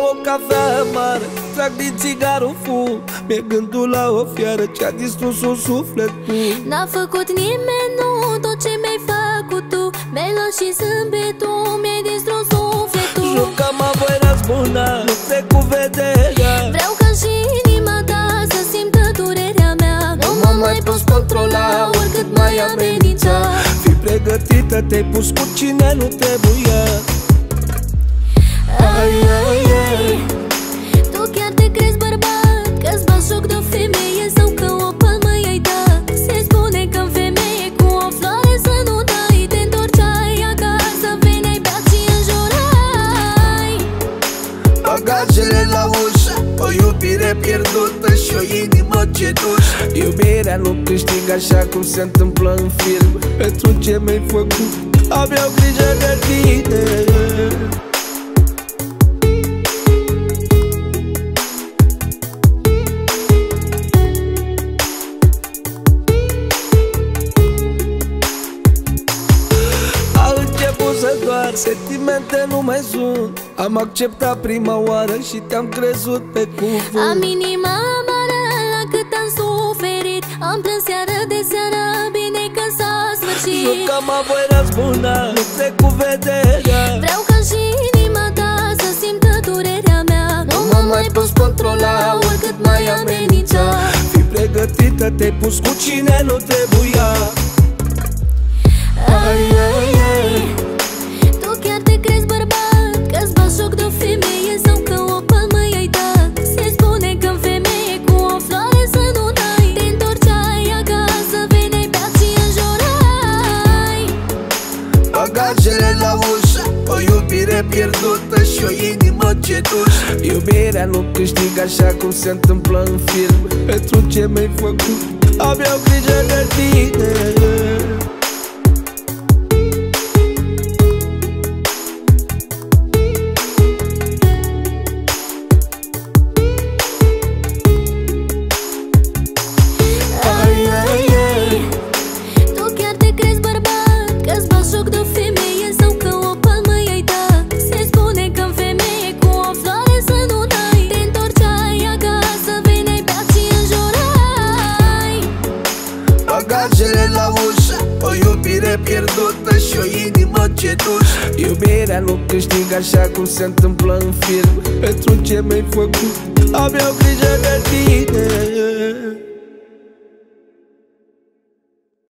Beau o cafea amară, trag din țigarul fum. Mi-e gândul la o fiară ce-a distrus-o sufletul. N-a făcut nimeni, nu, tot ce mi-ai făcut tu. Melo și zâmbetul, mi-ai distrus sufletul. Jucam-a voi răzbuna, nu trec cu vederea. Vreau ca și inima ta să simtă durerea mea. Nu mă mai poți controla, oricât mai amenința. Fii pregătită, te-ai pus cu cine nu trebuia. Ai, ai, ai. Tu chiar te crezi bărbat, că-ți bagi joc de o femeie sau că o palmă i-ai dat. Se spune că-n femeie cu o floare să nu dai. Te întorceai acasă, veneai beat și înjurai. Bagajele la ușă, o iubire pierdută și o inimă cedușă. Iubirea nu câștigă așa cum se întâmplă în film. Pentru ce mi-ai făcut, aveau grijă de tine. Sentimente nu mai sunt. Am acceptat prima oară și te-am crezut pe cuvânt. Am inima amară la cât am suferit. Am plâns seară de seară, bine că s-a sfârșit. Jucam-a voi răzbuna, nu trec cu vederea. Vreau ca și inima ta să simtă durerea mea. Nu mă mai poți controla, oricât mai amenința. Fii pregătită, te-ai pus cu cine nu trebuia. Ai, ai, ai. Tu chiar te crezi bărbat, că-ți bagi joc de o femeie sau că o palmă i-ai dat. Se spune că-n femeie cu o floare să nu dai. Te întorceai acasă, veneai beat și înjurai. Bagajele la ușă, o iubire pierdută și o inimă cedușă. Iubirea nu câștigă așa cum se întâmplă în film. Pentru ce mi-ai făcut, aveau grijă de tine. Bagajele la ușă, o iubire pierdută și o inimă cedușă. Iubirea nu câștigă așa cum se întâmplă în film. Pentru ce mi-ai făcut, aveau grijă de tine.